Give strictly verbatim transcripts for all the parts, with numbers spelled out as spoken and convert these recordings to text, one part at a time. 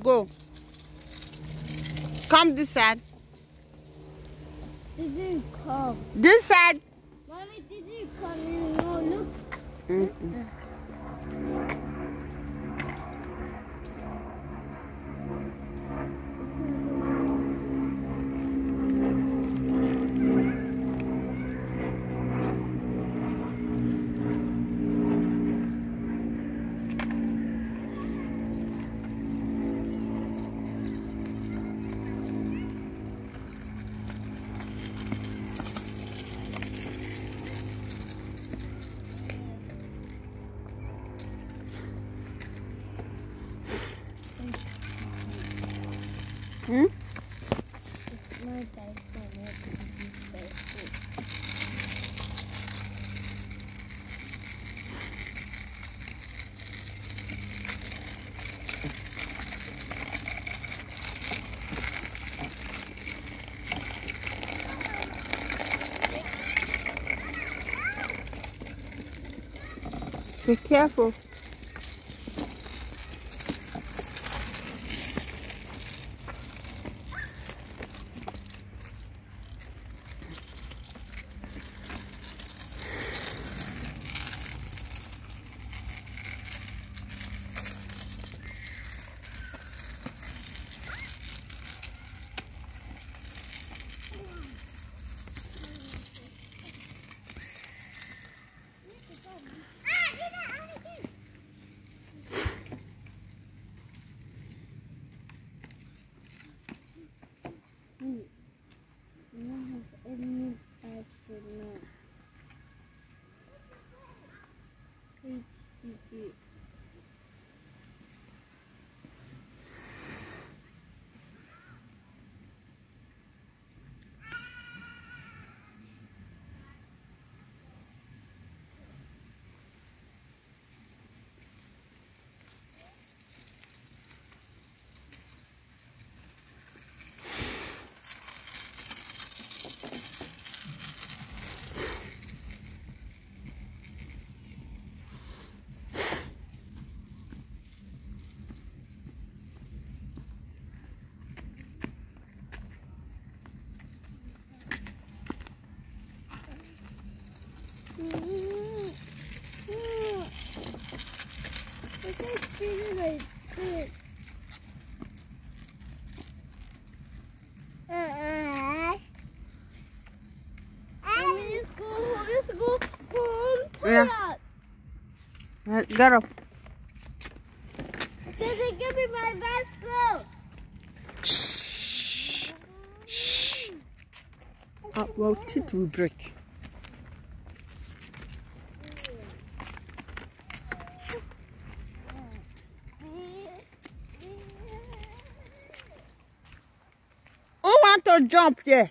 go. Come this side. Did you come? This side. Mommy, did you come? You know, look. Mm-mm. Hmm? It's my bed, so I have to be careful. Be careful. Any bad for now. Please, please. Yeah. Right, get up. Daddy, give me my bicycle. Shh. Shh. Uh, well, it will break. Who want to jump there?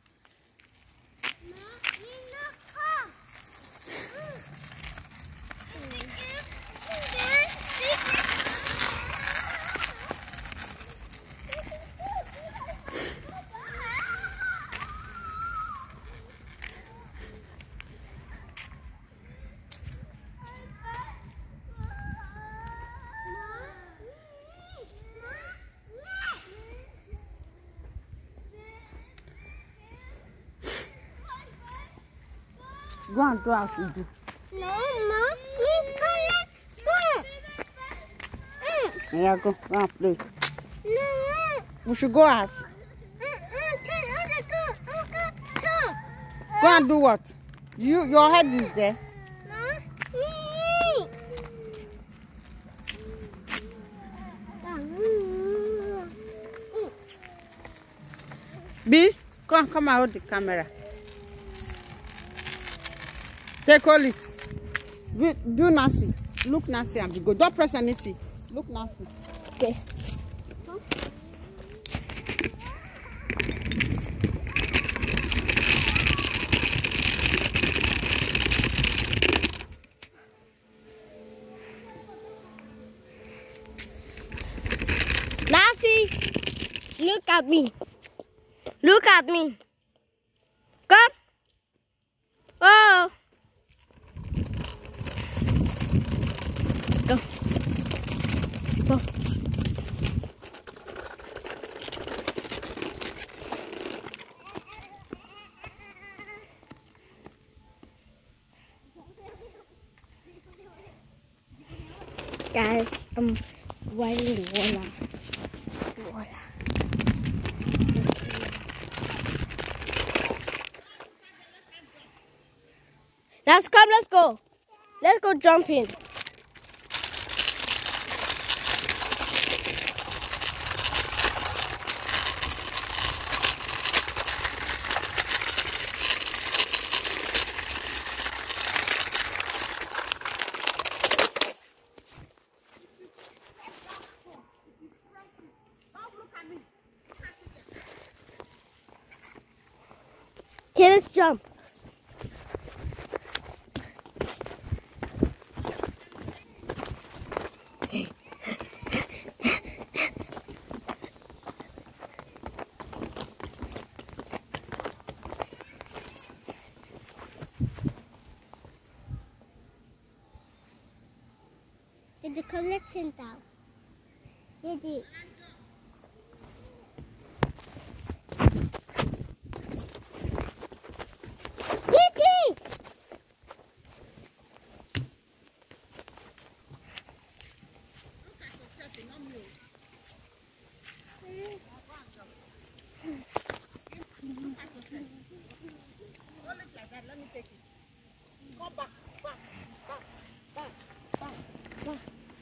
Go and do as you do. No, Mom. We collect. Go. Mm. Yeah, go. Go and play. No. We should go as. Go and do what? You, your head is there. B, come and come out the camera. Take all it. Do Nancy. Look Nancy and be good. Don't press anything. Look Nancy. Okay. Huh? Nancy, look at me. Look at me. Come. Oh. Go. Go. Guys, I'm riding water. Water. Let's come, let's go. Let's go jumping. Okay, let's jump. Did you collect him down? Did you? Did you? Let me take it. Go back, back, back, back, back, back.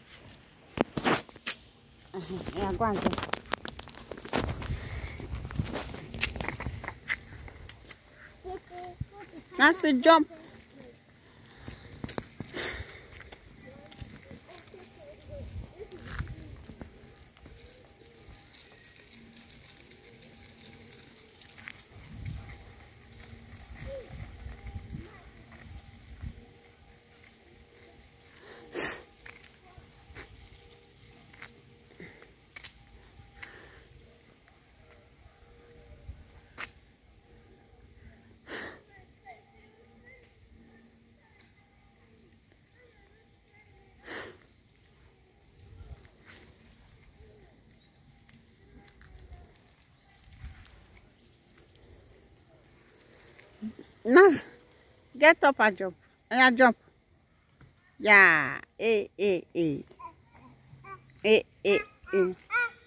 Uh-huh. Yeah, go and go. That's a jump. Nas, get up and jump. Yeah, jump. Yeah. Eh, eh, eh. Eh, eh, eh.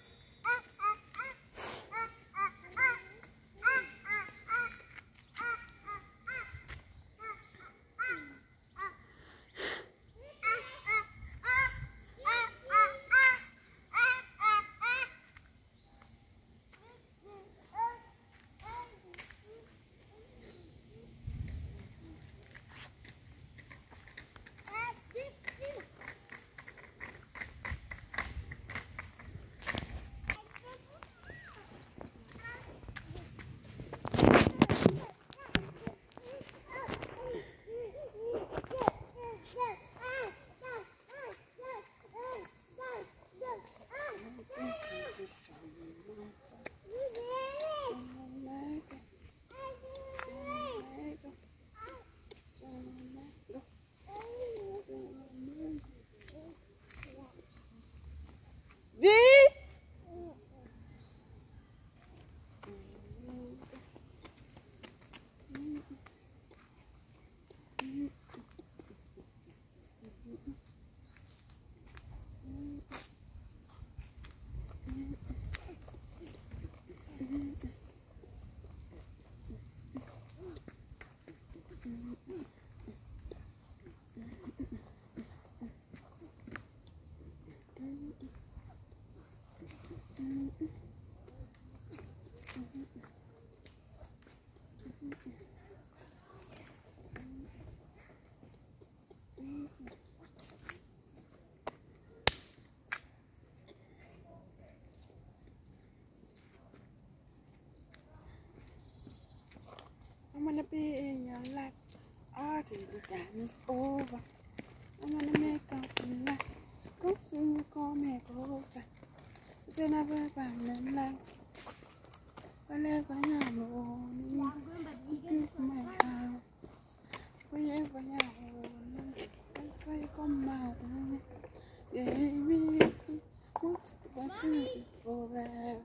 I wanna be in your life. All till the time is over. I wanna make up in life. Come see me, call me closer. Then I will find them like whenever I'm alone. Give my house. Wherever I'm alone. That's why you come out. Yeah, me. What's the button forever?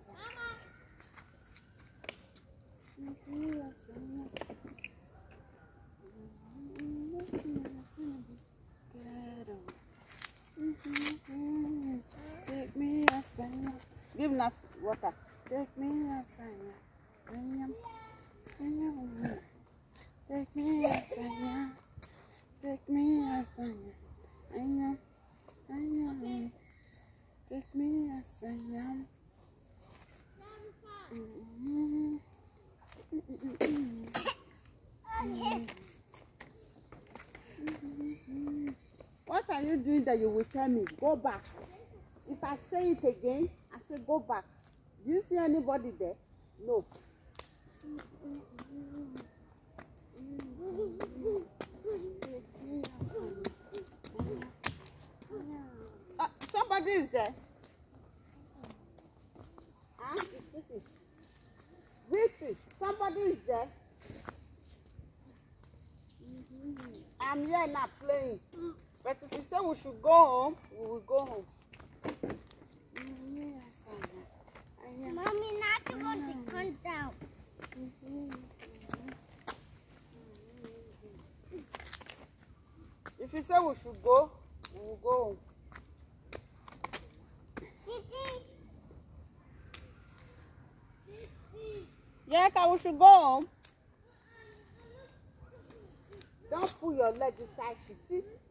Mm-hmm. Give Nas water. Take me outside. I am. I am. Take me outside. Take me outside. I am. I am. Take me outside. Mm-hmm. Mm-hmm. Mm-hmm. What are you doing that you will tell me? Go back. If I say it again, I say go back. Do you see anybody there? No. Uh, somebody is there. Huh? British. Somebody is there. I'm here now playing. But if you say we should go home, we will go home. Mommy, not to go to come down. If you say we should go, we will go home. Yeah, we should go home. Don't pull your leg inside. See?